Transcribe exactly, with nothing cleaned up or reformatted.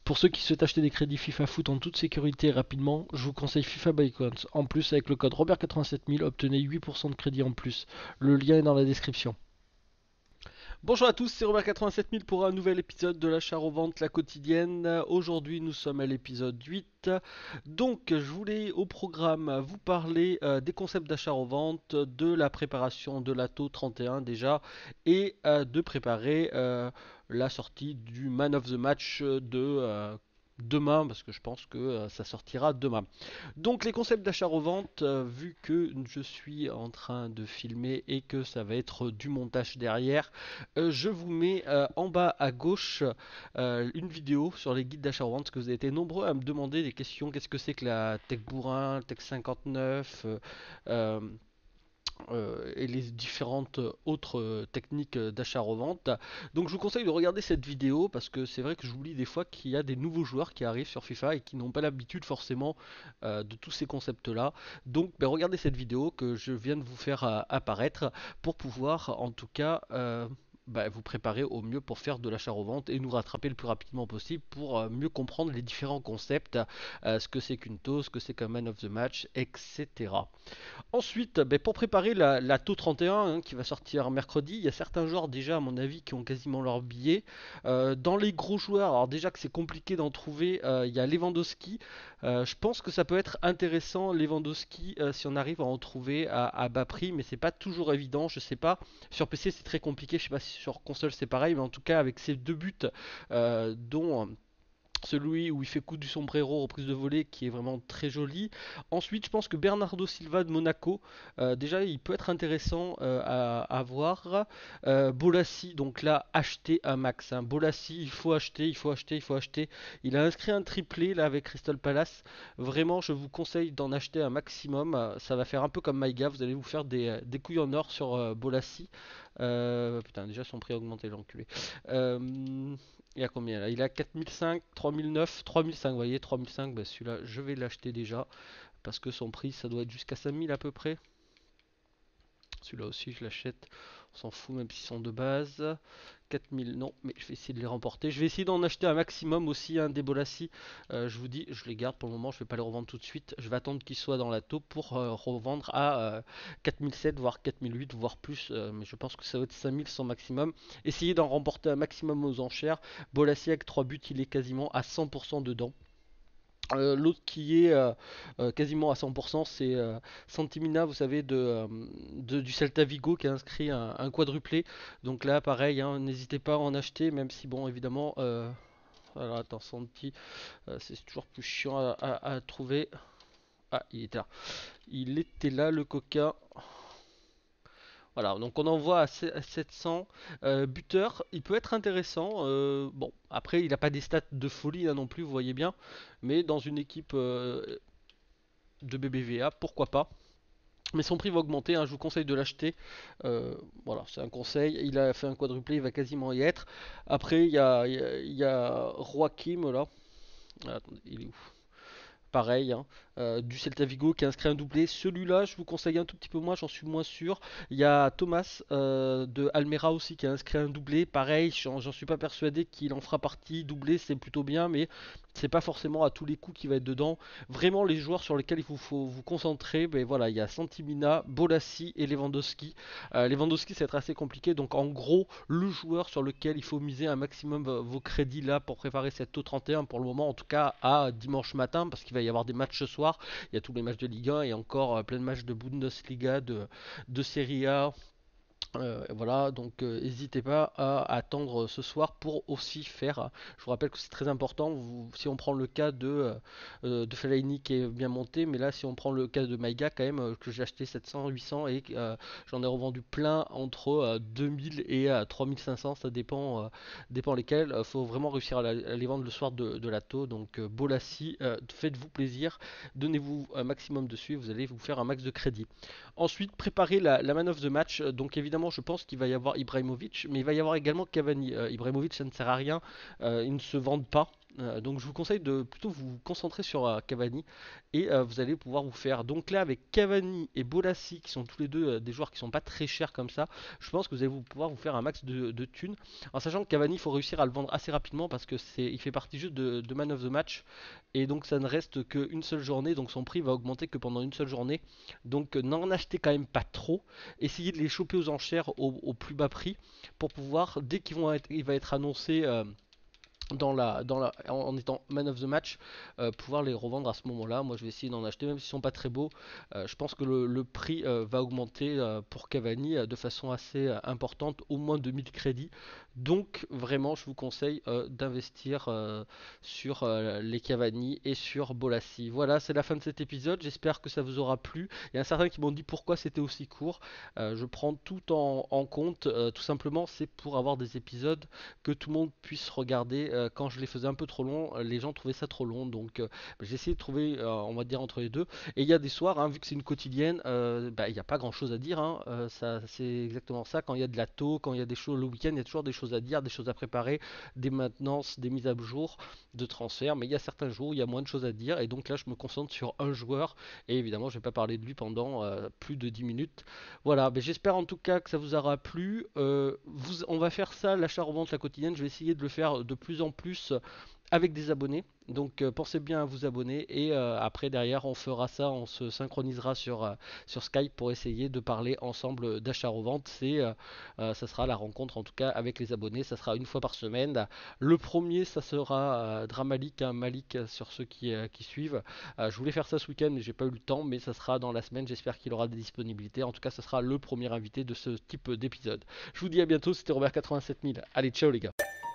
Pour ceux qui souhaitent acheter des crédits FIFA Foot en toute sécurité et rapidement, je vous conseille FIFA by Coins. En plus, avec le code Robert quatre-vingt-sept mille, obtenez huit pour cent de crédit en plus. Le lien est dans la description. Bonjour à tous, c'est Robert quatre-vingt-sept mille pour un nouvel épisode de l'achat-revente, la quotidienne. Aujourd'hui, nous sommes à l'épisode huit. Donc, je voulais au programme vous parler euh, des concepts d'achat-revente, de la préparation de l'A T O trente et un déjà, et euh, de préparer euh, la sortie du Man of the Match de euh, demain, parce que je pense que euh, ça sortira demain. Donc les concepts d'achat-revente, euh, vu que je suis en train de filmer et que ça va être du montage derrière, euh, je vous mets euh, en bas à gauche euh, une vidéo sur les guides d'achat-revente, parce que vous avez été nombreux à me demander des questions. Qu'est-ce que c'est que la Tech Bourrin, Tech cinquante-neuf euh, euh, euh, et les différentes autres euh, techniques euh, d'achat-revente. Donc je vous conseille de regarder cette vidéo parce que c'est vrai que j'oublie des fois qu'il y a des nouveaux joueurs qui arrivent sur FIFA et qui n'ont pas l'habitude forcément euh, de tous ces concepts-là. Donc ben, regardez cette vidéo que je viens de vous faire euh, apparaître pour pouvoir en tout cas euh, bah, vous préparer au mieux pour faire de l'achat-revente et nous rattraper le plus rapidement possible pour euh, mieux comprendre les différents concepts, euh, ce que c'est qu'une T O, ce que c'est qu'un Man of the Match, et cetera. Ensuite, ben, pour préparer la, la T O trente et un hein, qui va sortir mercredi, il y a certains joueurs déjà à mon avis qui ont quasiment leur billet. Euh, dans les gros joueurs, alors déjà que c'est compliqué d'en trouver, euh, il y a Lewandowski. Euh, je pense que ça peut être intéressant Lewandowski euh, si on arrive à en trouver à, à bas prix, mais c'est pas toujours évident. Je sais pas. Sur P C c'est très compliqué. Je sais pas si sur console c'est pareil, mais en tout cas avec ces deux buts euh, dont celui où il fait coup du sombrero reprise de volée qui est vraiment très joli. Ensuite, je pense que Bernardo Silva de Monaco, euh, déjà il peut être intéressant euh, à, à voir. Euh, Bolassi, donc là, acheter un max. Hein. Bolassi, il faut acheter, il faut acheter, il faut acheter. Il a inscrit un triplé là avec Crystal Palace. Vraiment, je vous conseille d'en acheter un maximum. Euh, Ça va faire un peu comme Maïga, vous allez vous faire des, des couilles en or sur euh, Bolassi. Euh, putain, déjà son prix a augmenté, l'enculé. Euh, il y a combien là? Il a quatre mille cinq, trois mille neuf, trois mille cinq. Vous voyez, trois mille cinq, bah celui-là, je vais l'acheter déjà. Parce que son prix, ça doit être jusqu'à cinq mille à peu près. Celui-là aussi, je l'achète. On s'en fout, même s'ils sont de base. quatre mille, non, mais je vais essayer de les remporter. Je vais essayer d'en acheter un maximum aussi, un des Bolassi. Euh, je vous dis, je les garde pour le moment, je vais pas les revendre tout de suite. Je vais attendre qu'ils soient dans la taupe pour euh, revendre à euh, quatre mille sept, voire quatre mille huit, voire plus. Euh, mais je pense que ça va être cinq mille sans maximum. Essayez d'en remporter un maximum aux enchères. Bolassi avec trois buts, il est quasiment à cent pour cent dedans. Euh, L'autre qui est euh, euh, quasiment à cent pour cent, c'est euh, Santimina, vous savez, de, euh, de- du Celta Vigo qui a inscrit un, un quadruplé. Donc là, pareil, hein, n'hésitez pas à en acheter, même si, bon, évidemment, euh, alors attends, Santi, euh, c'est toujours plus chiant à, à- à trouver. Ah, il était là. Il était là, le coquin. Voilà, donc on envoie à sept cents. Euh, buteur, il peut être intéressant. Euh, bon, après, il n'a pas des stats de folie là non plus, vous voyez bien. Mais dans une équipe euh, de B B V A, pourquoi pas. Mais son prix va augmenter, hein, je vous conseille de l'acheter. Euh, voilà, c'est un conseil. Il a fait un quadruplé, il va quasiment y être. Après, il y a, il y a, il y a Joachim là. Ah, attendez, il est où? Pareil, hein, euh, du Celta Vigo qui a inscrit un doublé. Celui-là, je vous conseille un tout petit peu moins, j'en suis moins sûr. Il y a Thomas euh, de Almera aussi qui a inscrit un doublé. Pareil, j'en j'en suis pas persuadé qu'il en fera partie. Doublé, c'est plutôt bien, mais c'est pas forcément à tous les coups qu'il va être dedans. Vraiment, les joueurs sur lesquels il faut, faut vous concentrer, ben voilà, il y a Santimina, Bolassi et Lewandowski. Euh, Lewandowski, c'est être assez compliqué. Donc, en gros, le joueur sur lequel il faut miser un maximum vos crédits là pour préparer cette T O trente et un pour le moment, en tout cas à dimanche matin, parce qu'il va y avoir des matchs ce soir. Il y a tous les matchs de Ligue un et encore euh, plein de matchs de Bundesliga, de, de Serie A. Euh, voilà, donc euh, n'hésitez pas à attendre ce soir pour aussi faire. Je vous rappelle que c'est très important. Vous- si on prend le cas de, euh, de Fellaini qui est bien monté, mais là, si on prend le cas de Maïga, quand même, euh, que j'ai acheté sept cents, huit cents et euh, j'en ai revendu plein entre euh, deux mille et euh, trois mille cinq cents, ça dépend, euh, dépend lesquels. Il faut vraiment réussir à, la- à les vendre le soir de, de la taux. Donc, euh, Bolassi, euh, faites-vous plaisir, donnez-vous un maximum dessus, vous allez vous faire un max de crédit. Ensuite, préparer la, la man of the match. Donc évidemment, je pense qu'il va y avoir Ibrahimovic, mais il va y avoir également Cavani. Euh, Ibrahimovic, ça ne sert à rien. Euh, ils ne se vendent pas. Euh, donc je vous conseille de plutôt vous concentrer sur euh, Cavani et euh, vous allez pouvoir vous faire. Donc là avec Cavani et Bolassi qui sont tous les deux euh, des joueurs qui sont pas très chers comme ça, je pense que vous allez vous pouvoir vous faire un max de, de thunes. En sachant que Cavani il faut réussir à le vendre assez rapidement parce que c'est il fait partie juste de, de man of the match et donc ça ne reste qu'une seule journée donc son prix va augmenter que pendant une seule journée. Donc euh, n'en achetez quand même pas trop. Essayez de les choper aux enchères au, au plus bas prix pour pouvoir dès qu'ils vont être, il va être annoncé. Euh, dans la, dans la, en, en étant man of the match, euh, pouvoir les revendre à ce moment-là. Moi, je vais essayer d'en acheter, même s'ils sont pas très beaux. Euh, je pense que le, le prix euh, va augmenter euh, pour Cavani euh, de façon assez euh, importante, au moins deux mille crédits. Donc, vraiment, je vous conseille euh, d'investir euh, sur euh, les Cavani et sur Bolassi. Voilà, c'est la fin de cet épisode. J'espère que ça vous aura plu. Il y a certains qui m'ont dit pourquoi c'était aussi court. Euh, je prends tout en, en compte. Euh, tout simplement, c'est pour avoir des épisodes que tout le monde puisse regarder. Euh, quand je les faisais un peu trop longs, euh, les gens trouvaient ça trop long. Donc euh, j'ai essayé de trouver, euh, on va dire, entre les deux. Et il y a des soirs, hein, vu que c'est une quotidienne, euh, bah, il n'y a pas grand chose à dire. Hein. Euh, ça, c'est exactement ça. Quand il y a de la taux, quand il y a des choses le week-end, il y a toujours des choses à dire, des choses à préparer, des maintenances, des mises à jour, de transfert. Mais il y a certains jours où il y a moins de choses à dire. Et donc là, je me concentre sur un joueur. Et évidemment, je ne vais pas parler de lui pendant euh, plus de dix minutes. Voilà, mais j'espère en tout cas que ça vous aura plu. Euh, vous, on va faire ça, l'achat-revente, la quotidienne. Je vais essayer de le faire de plus en plus avec des abonnés. Donc euh, pensez bien à vous abonner et euh, après derrière on fera ça, on se synchronisera sur, euh, sur Skype pour essayer de parler ensemble d'achat-revente. C'est, euh, euh, ça sera la rencontre en tout cas avec les abonnés. Ça sera une fois par semaine. Le premier, ça sera euh, Dramalik, hein, Malik sur ceux qui, euh, qui suivent. Euh, je voulais faire ça ce week-end mais j'ai pas eu le temps, mais ça sera dans la semaine. J'espère qu'il aura des disponibilités. En tout cas, ça sera le premier invité de ce type d'épisode. Je vous dis à bientôt. C'était Robert quatre-vingt-sept mille. Allez, ciao les gars.